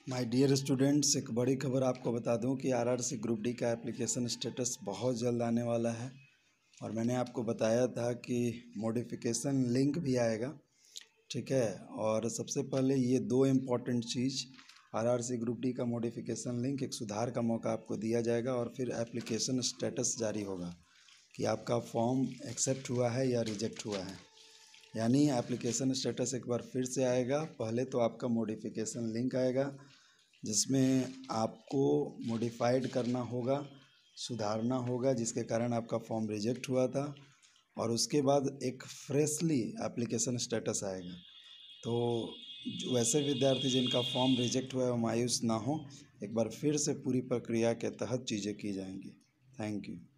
My dear students, एक बड़ी खबर आपको बता दूं कि आरआरसी ग्रुप डी का एप्लीकेशन स्टेटस बहुत जल्द आने वाला है। और मैंने आपको बताया था कि मॉडिफिकेशन लिंक भी आएगा, ठीक है। और सबसे पहले ये दो इम्पॉर्टेंट चीज़, आरआरसी ग्रुप डी का मॉडिफिकेशन लिंक, एक सुधार का मौका आपको दिया जाएगा और फिर एप्लीकेशन स्टेटस जारी होगा कि आपका फॉर्म एक्सेप्ट हुआ है या रिजेक्ट हुआ है। यानी एप्लीकेशन स्टेटस एक बार फिर से आएगा। पहले तो आपका मॉडिफिकेशन लिंक आएगा जिसमें आपको मॉडिफाइड करना होगा, सुधारना होगा, जिसके कारण आपका फॉर्म रिजेक्ट हुआ था। और उसके बाद एक फ्रेशली एप्लीकेशन स्टेटस आएगा। तो जो वैसे विद्यार्थी जिनका फॉर्म रिजेक्ट हुआ है वो मायूस ना हो, एक बार फिर से पूरी प्रक्रिया के तहत चीज़ें की जाएंगी। Thank you.